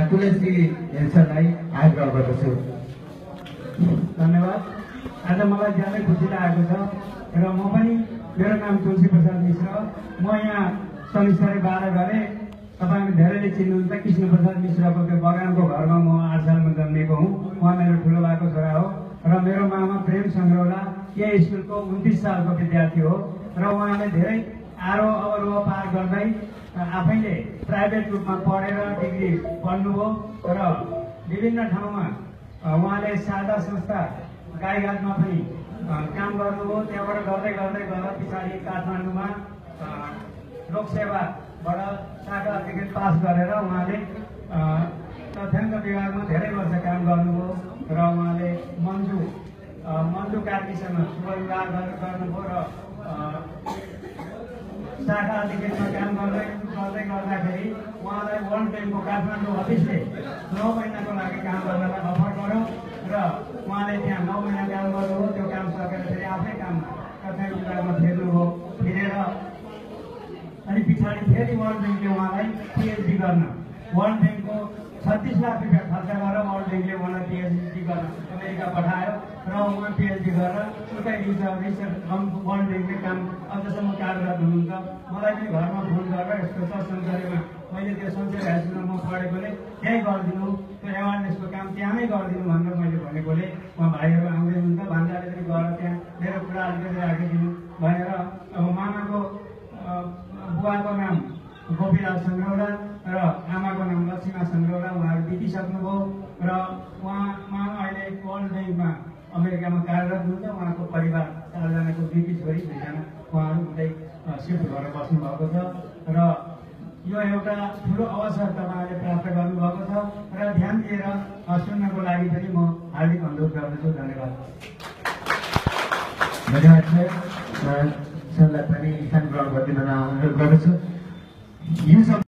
तुलसी हेर्छलाई आग्रह गर्दछु। धन्यवाद। आज मलाई ज्यादै खुसी लागेको छ र म पनि, मेरो नाम तुलसी प्रसाद मिश्र, म यहाँ शनिश्चरी 12 गरे तपाईहरु धेरैले चिन्नुहुन्छ कृष्ण प्रसाद मिश्रको त्यो बगानको घरमा म 8 सालमा जन्मेको हुँ। उहाँ मेरो ठुलो भाइको छोरा हो र मेरो मामा प्रेम सङ्ग्रौला यही स्कुलको 29 सालको विद्यार्थी हो र उहाँले धेरै आरोह अवरोह पार गर्दै आफैले प्राइभेट रूपमा पढेर डिग्री पढ्नुभयो र विभिन्न ठाउँमा उहाँले शारदा संस्था गाईघाटमा पनि काम गर्नुभयो। त्यहाँबाट गर्दै गर्दै गएर पछाडि काठमाडौँमा लोकसेवाबाट शाखा अधिकृत पास गरेर उहाँले तथ्याङ्क विभागमा धेरै वर्ष काम गर्नुभयो र उहाँले मन्जु कार्कीसँग शुभविवाह गर्नुभयो र शाखा अधिकृतमा काम गर्दै गर्दाखेरि उहाँलाई वर्ल्ड ब्याङ्कको काठमाडौँ अफिसले 9 महिनाको लागि काम गर्नलाई अफर गर्यो र उहाँले त्यहाँ 9 महिना काम गर्नुभयो। त्यो काम सकेर फेरि आफ्नै काममा तथ्याङ्क विभागमा फेर्नुभयो। फिरेर अनि पछाडि फेरि वर्ल्ड ब्याङ्कले उहाँलाई पिएचडी गर्न, वर्ल्ड ब्याङ्कको 36 लाख रुपियाँ खर्च गरेर वर्ल्ड ब्याङ्कले उहाँलाई पिएचडी गर्न अमेरिका पठायो र उहाँ पिएचडी गरेर उतै रिसर्च वर्ल्ड ब्याङ्कले काम अझसम्म कार्यरत हुनुहुन्छ। मलाई पनि घरमा फोन गरेर यस्तो छ संसारमा मैले त्यो संसार हाई स्कुलमा म पढेकोले त्यहीँ गरिदिनु, त्यो एवारनेसको काम त्यहाँमै गरिदिनु भनेर मैले भनेकोले उहाँ भाइहरू आउँदै हुनुहुन्छ। भान्जाले पनि गएर त्यहाँ मेरो कुरा अलिकति राखिदिनु भनेर अब मामाको बुवाको नाम गोपीलाल सङ्ग्रौला र आमाको नाम लक्ष्मीमा सङ्ग्रौला, उहाँहरू बितिसक्नुभयो र उहाँ अहिले वर्ल्ड ब्याङ्कमा अमेरिकामा कार्यरत हुनुहुन्छ। उहाँको परिवार 4 जनाको 2 छोरी 2 जना उहाँहरू उतै सिफ्ट भएर बस्नु भएको छ र यो एउटा ठुलो अवसर तपाईँहरूले प्राप्त गर्नुभएको छ र ध्यान दिएर सुन्नको लागि पनि म हार्दिक अनुरोध गर्दछु। धन्यवाद। धन्यवाद सर। सरलाई पनि स्थान ग्रहण गरिदिन अनुरोध गर्दछु।